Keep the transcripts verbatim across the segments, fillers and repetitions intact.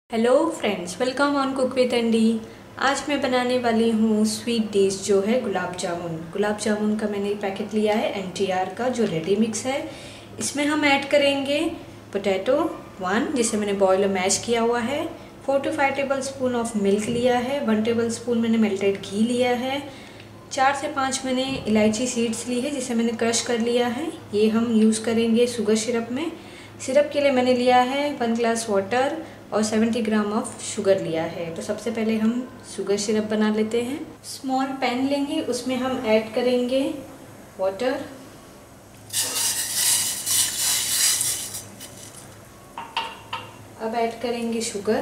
Hello friends, welcome on cook with Andy. आज मैं बनाने वाली हूँ स्वीट डिश जो है गुलाब जामुन। गुलाब जामुन का मैंने पैकेट लिया है एन टी आर का, जो रेडी मिक्स है। इसमें हम ऐड करेंगे पोटैटो वन, जिसे मैंने बॉयल और मैश किया हुआ है। Four to five tablespoon of milk लिया है। वन टेबल स्पून मैंने मेल्टेड घी लिया है। चार से पाँच मैंने इलायची सीड्स ली है, जिसे मैंने क्रश कर लिया है। ये हम यूज़ करेंगे शुगर सिरप में। सिरप के लिए मैंने लिया है वन ग्लास वाटर और सेवेंटी ग्राम ऑफ शुगर लिया है। तो सबसे पहले हम शुगर सिरप बना लेते हैं। स्मॉल पैन लेंगे, उसमें हम ऐड करेंगे वाटर। अब ऐड करेंगे शुगर।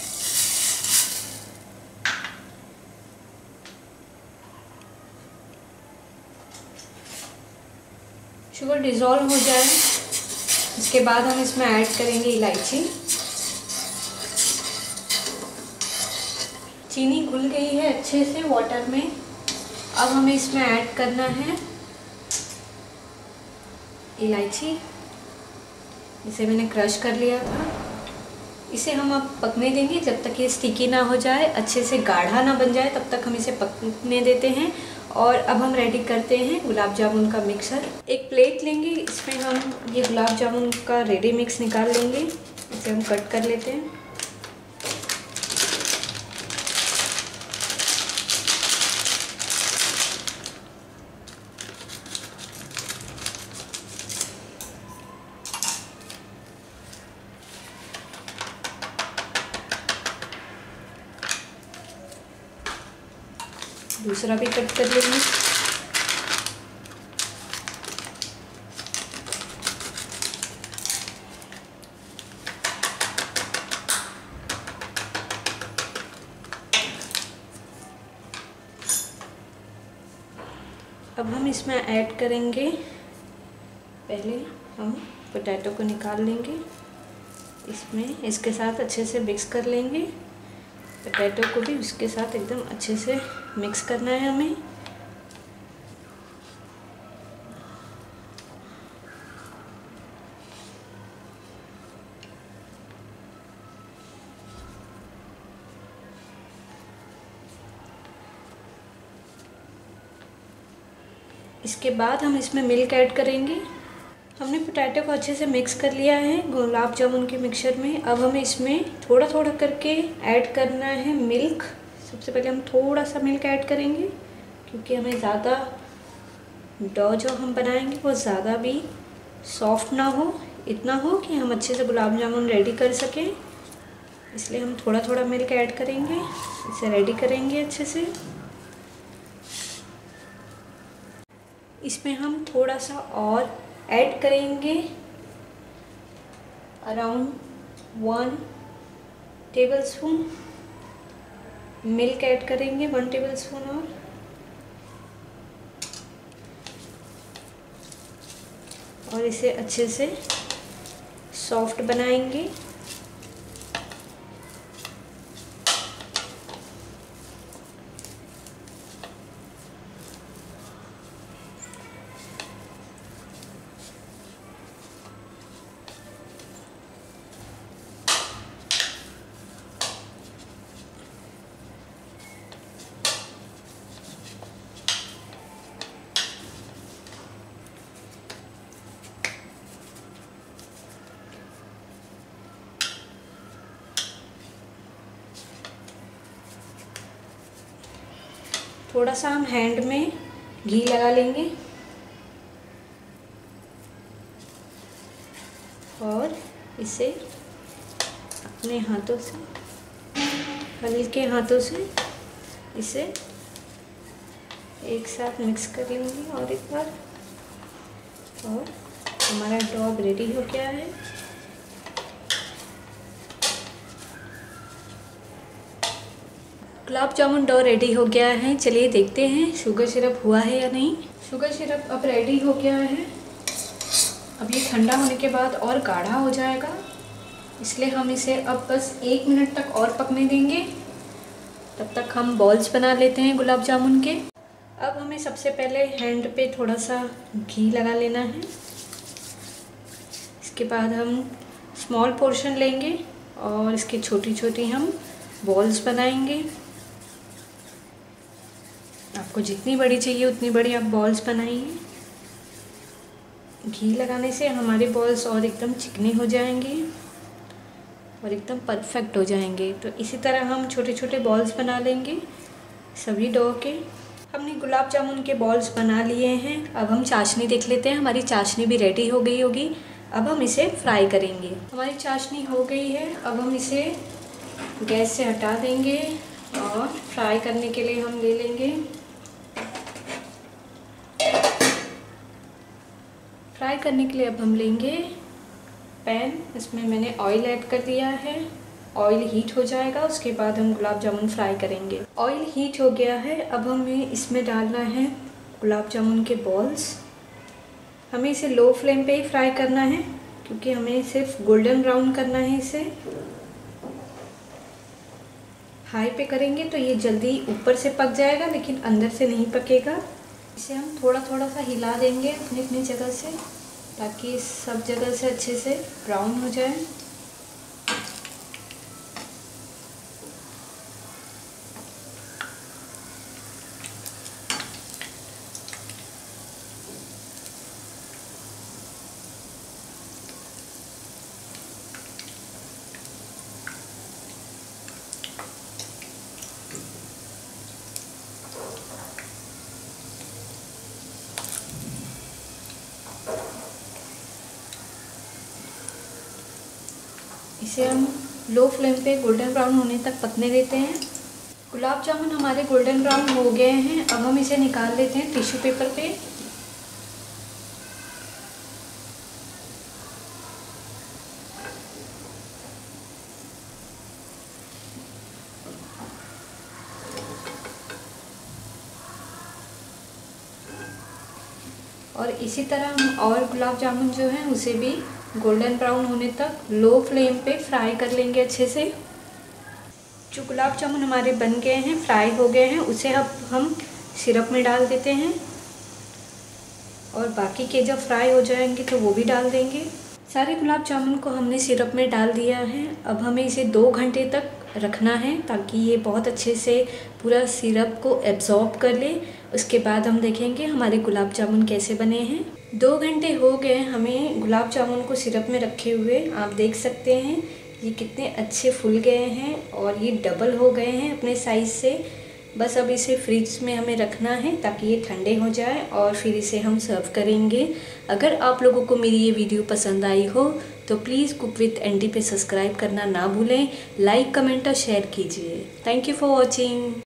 शुगर डिज़ोल्व हो जाए, इसके बाद हम इसमें ऐड करेंगे इलायची। चीनी घुल गई है अच्छे से वाटर में। अब हमें इसमें ऐड करना है इलायची, जिसे मैंने क्रश कर लिया था। इसे हम अब पकने देंगे जब तक ये स्टिकी ना हो जाए, अच्छे से गाढ़ा ना बन जाए, तब तक हम इसे पकने देते हैं। और अब हम रेडी करते हैं गुलाब जामुन का मिक्सर। एक प्लेट लेंगे, इसमें हम ये गुलाब जामुन का रेडी मिक्स निकाल लेंगे। इसे हम कट कर लेते हैं। दूसरा भी कट कर लेंगे। अब हम इसमें ऐड करेंगे, पहले हम पोटैटो को निकाल लेंगे। इसमें इसके साथ अच्छे से मिक्स कर लेंगे। पोटैटो को भी उसके साथ एकदम अच्छे से मिक्स करना है हमें। इसके बाद हम इसमें मिल्क ऐड करेंगे। हमने पोटैटो को अच्छे से मिक्स कर लिया है गुलाब जामुन के मिक्सचर में। अब हमें इसमें थोड़ा थोड़ा करके ऐड करना है मिल्क। सबसे पहले हम थोड़ा सा मिल्क ऐड करेंगे, क्योंकि हमें ज़्यादा डो जो हम बनाएंगे वो ज़्यादा भी सॉफ्ट ना हो, इतना हो कि हम अच्छे से गुलाब जामुन रेडी कर सकें। इसलिए हम थोड़ा थोड़ा मिल्क ऐड करेंगे, इसे रेडी करेंगे अच्छे से। इसमें हम थोड़ा सा और ऐड करेंगे, around one tablespoon milk add करेंगे, वन टेबल स्पून और और इसे अच्छे से सॉफ्ट बनाएंगे। थोड़ा सा हम हैंड में घी लगा लेंगे और इसे अपने हाथों से, हल्के हाथों से इसे एक साथ मिक्स कर लेंगे और एक बार। और हमारा डो अब रेडी हो गया है। गुलाब जामुन डो रेडी हो गया है। चलिए देखते हैं शुगर सिरप हुआ है या नहीं। शुगर सिरप अब रेडी हो गया है। अब ये ठंडा होने के बाद और गाढ़ा हो जाएगा, इसलिए हम इसे अब बस एक मिनट तक और पकने देंगे। तब तक हम बॉल्स बना लेते हैं गुलाब जामुन के। अब हमें सबसे पहले हैंड पे थोड़ा सा घी लगा लेना है। इसके बाद हम स्मॉल पोर्शन लेंगे और इसके छोटी छोटी हम बॉल्स बनाएंगे। आपको जितनी बड़ी चाहिए उतनी बड़ी आप बॉल्स बनाइए। घी लगाने से हमारे बॉल्स और एकदम चिकने हो जाएंगे और एकदम परफेक्ट हो जाएंगे। तो इसी तरह हम छोटे छोटे बॉल्स बना लेंगे सभी डो के। हमने गुलाब जामुन के बॉल्स बना लिए हैं। अब हम चाशनी देख लेते हैं। हमारी चाशनी भी रेडी हो गई होगी। अब हम इसे फ्राई करेंगे। हमारी चाशनी हो गई है। अब हम इसे गैस से हटा देंगे और फ्राई करने के लिए हम ले लेंगे। फ्राई करने के लिए अब हम लेंगे पैन। इसमें मैंने ऑयल ऐड कर दिया है। ऑयल हीट हो जाएगा, उसके बाद हम गुलाब जामुन फ्राई करेंगे। ऑयल हीट हो गया है। अब हमें इसमें डालना है गुलाब जामुन के बॉल्स। हमें इसे लो फ्लेम पे ही फ्राई करना है क्योंकि हमें सिर्फ गोल्डन ब्राउन करना है। इसे हाई पे करेंगे तो ये जल्दी ऊपर से पक जाएगा लेकिन अंदर से नहीं पकेगा। इसे हम थोड़ा थोड़ा सा हिला देंगे अपनी अपनी जगह से ताकि सब जगह से अच्छे से ब्राउन हो जाए। इसे हम लो फ्लेम पे गोल्डन ब्राउन होने तक पकने देते हैं। गुलाब जामुन हमारे गोल्डन ब्राउन हो गए हैं। अब हम इसे निकाल लेते हैं टिश्यू पेपर पे। और इसी तरह हम और गुलाब जामुन जो हैं उसे भी गोल्डन ब्राउन होने तक लो फ्लेम पे फ्राई कर लेंगे अच्छे से। जो गुलाब जामुन हमारे बन गए हैं, फ्राई हो गए हैं, उसे अब हम सिरप में डाल देते हैं और बाकी के जब फ्राई हो जाएंगे तो वो भी डाल देंगे। सारे गुलाब जामुन को हमने सिरप में डाल दिया है। अब हमें इसे दो घंटे तक रखना है ताकि ये बहुत अच्छे से पूरा सिरप को एब्जॉर्ब कर ले। उसके बाद हम देखेंगे हमारे गुलाब जामुन कैसे बने हैं। दो घंटे हो गए हमें गुलाब जामुन को सिरप में रखे हुए। आप देख सकते हैं ये कितने अच्छे फूल गए हैं और ये डबल हो गए हैं अपने साइज़ से। बस अब इसे फ्रिज में हमें रखना है ताकि ये ठंडे हो जाए और फिर इसे हम सर्व करेंगे। अगर आप लोगों को मेरी ये वीडियो पसंद आई हो तो प्लीज़ कुक विद एंडी पे सब्सक्राइब करना ना भूलें। लाइक, कमेंट और शेयर कीजिए। Thank you for watching.